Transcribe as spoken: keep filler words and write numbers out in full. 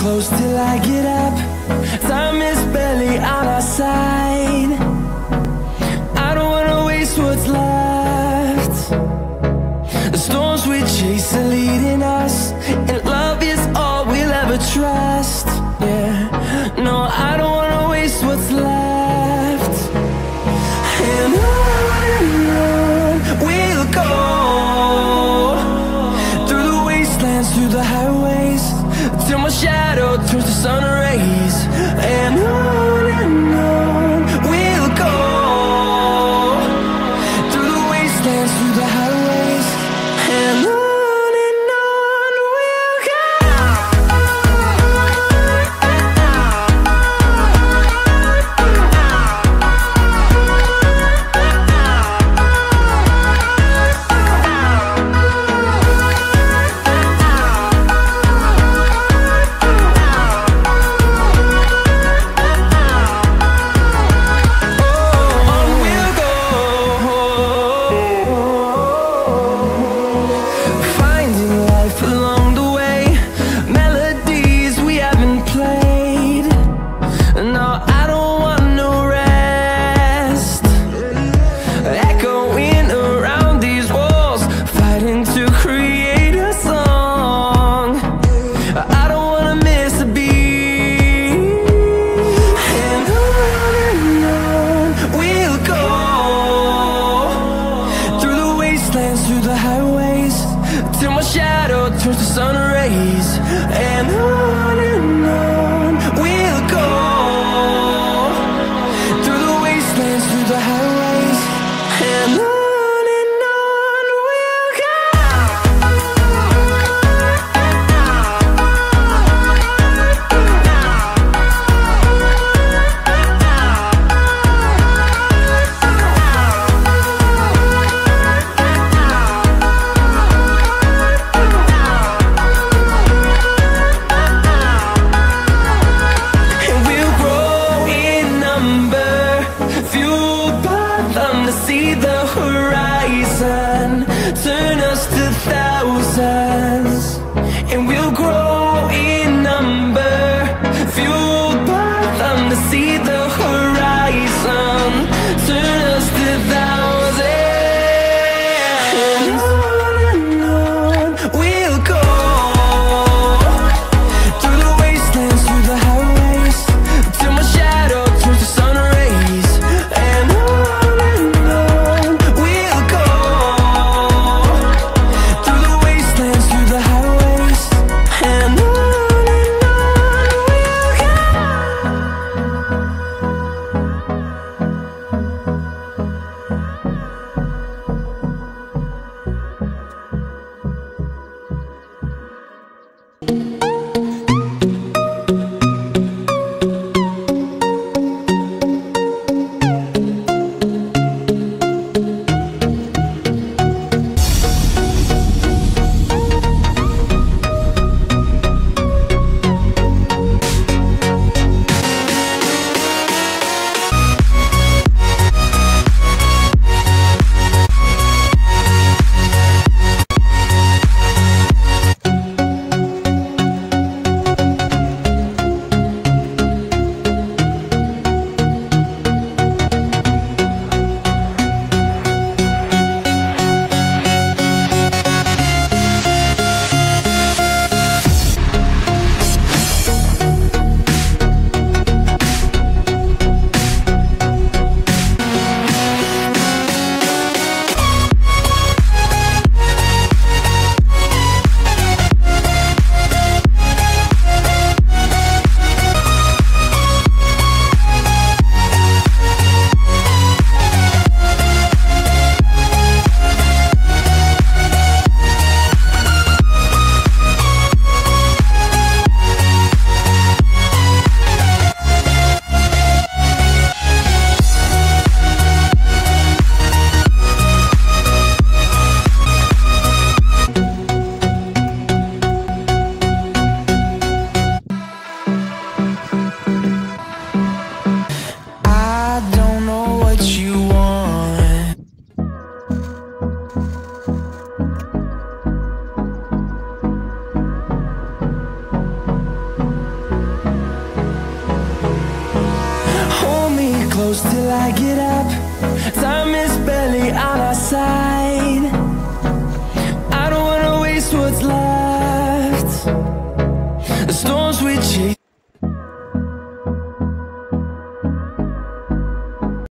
close till I get up. Time is barely on our side. I don't wanna waste what's left. The storms we chase are leading us, and love is all we'll ever trust. Yeah, no, I don't wanna waste what's left. And on and on we'll go, through the wastelands, through the highways, till my shadow turns to sun rays. And on and on we'll go, through the wastelands, through the highways, and on. close till I get up. Time is barely on our side. I don't wanna waste what's left. The storms we chase